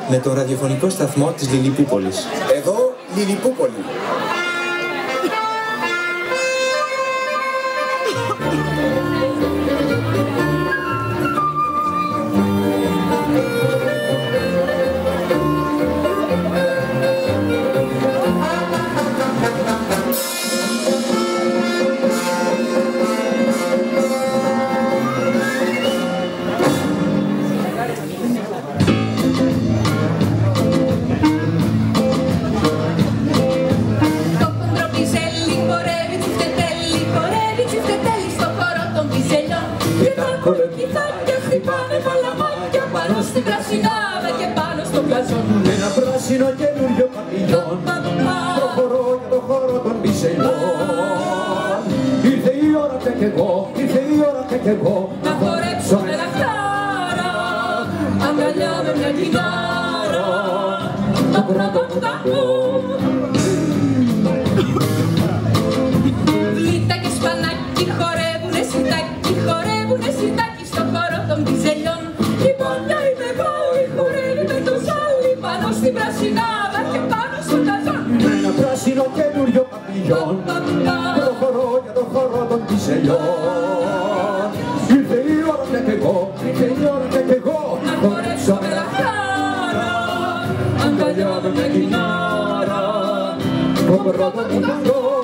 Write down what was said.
με τον ραδιοφωνικό σταθμό της Λιλιπούπολης. Εδώ Λιλιπούπολη. Ένα πράσινο καινούριο παπιλιόν προχωρώ για το χώρο των μπισελιών. Ήρθε η ώρα πια κι εγώ, ήρθε η ώρα πια κι εγώ να χορέψω με λαχτάρα, αγκαλιά με μια κιθάρα, το πρώτο μου ταγκό. Βλήτα και σπανάκι χορεύουνε σιτάκι στο χώρο των μπιζελιών. Η πόνια είμαι εγώ, η χορεύει με το ζάλι πάνω στην πρασινάδα και πάνω στον ταζόν. Ένα πράσινο καινούριο παπιλιόν προχωρώ για το χώρο των μπιζελιών. Ήρθε η ώρα πια κι εγώ, ήρθε η ώρα πια κι εγώ να χορέψω με λαχτάρα, αγκαλιά με μια κιθάρα, το πρώτο μου ταγκό.